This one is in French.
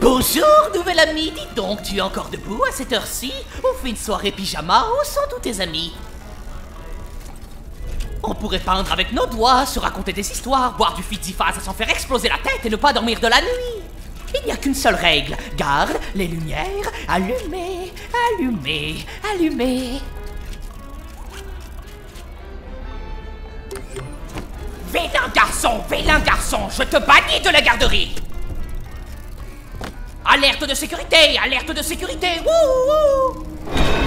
Bonjour, nouvel ami. Dis donc, tu es encore debout à cette heure-ci? On fait une soirée pyjama où sont tous tes amis? On pourrait peindre avec nos doigts, se raconter des histoires, boire du Fizzy-Faz sans faire exploser la tête et ne pas dormir de la nuit. Il n'y a qu'une seule règle. Garde les lumières allumées, allumées, allumées. Vilain garçon, je te bannis de la garderie. Alerte de sécurité, alerte de sécurité. Wouh, wouh.